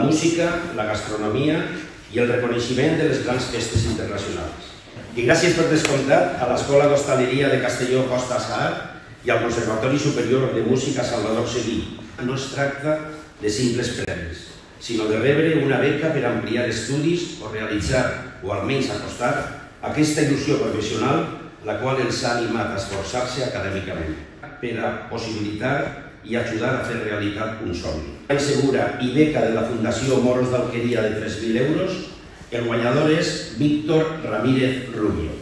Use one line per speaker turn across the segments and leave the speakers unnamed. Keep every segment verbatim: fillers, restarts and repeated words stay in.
música, la gastronomia i el reconeixement de les grans festes internacionals. I gràcies per descomptat a l'Escola d'Hostaleria de Castelló Costa Azahar i al Conservatori Superior de Música Salvador Seguí. No es tracta de simples premis, sinó de rebre una beca per ampliar estudis o realitzar, o almenys acostar, aquesta il·lusió professional, la qual els ha animat a esforçar-se acadèmicament, per a possibilitar i ajudar a fer realitat un somni. Segura i beca de la Fundació Moros d'Alqueria de tres mil euros, el guanyador és Víctor Ramírez Rubio.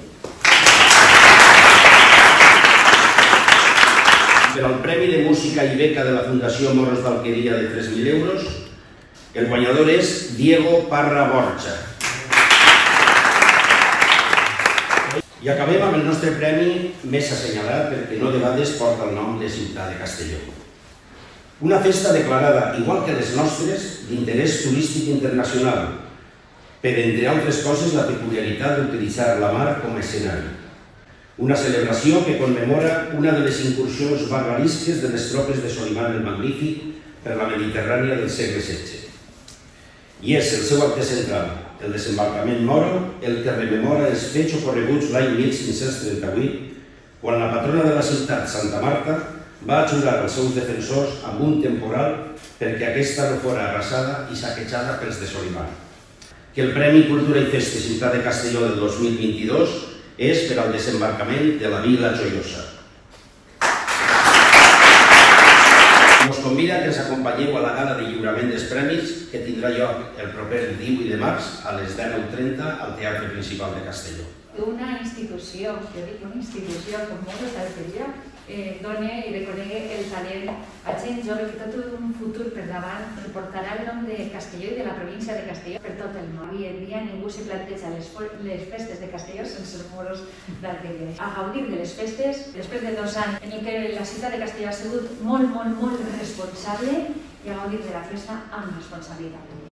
Per al Premi de Música i Beca de la Fundació Moros d'Alqueria de tres mil euros, el guanyador és Diego Parra Borja. I acabem amb el nostre premi més assenyalat perquè no de vegades porta el nom de Ciutat de Castelló. Una festa declarada, igual que les nostres, d'interès turístic internacional, per, entre altres coses, la peculiaritat d'utilitzar la mar com a escenari. Una celebració que commemora una de les incursions barbarisques de les tropes de Solimán el Magnífic per la Mediterrània del segle setze. I és el seu acte central, el desembarcament moro, el que rememora els fets ocorreguts l'any mil cinc-cents trenta-vuit, quan la patrona de la ciutat, Santa Marta, va ajudar els seus defensors amb un temporal perquè aquesta no fora arrasada i saquejada pels de Solimán. Que el Premi Cultura i Festes Ciutat de Castelló del dos mil vint-i-dos és per al desembarcament de la Vila Joiosa. Us convida que ens acompanyeu a la gala de lliurament dels premis que tindrà lloc el proper divuit de març a les deu trenta al Teatre Principal de Castelló.
Una institució, jo dic una institució com Moros d'Alqueria, doni i reconegui el talent a gent jove que tot un futur per davant portarà el nom de Castelló i de la província de Castelló per tot el món. Avui en dia ningú se planteja les festes de Castelló sense els Moros d'Alqueria. A gaudir de les festes, després de dos anys en què la ciutat de Castelló ha sigut molt, molt, molt responsable, i a gaudir de la festa amb responsabilitat.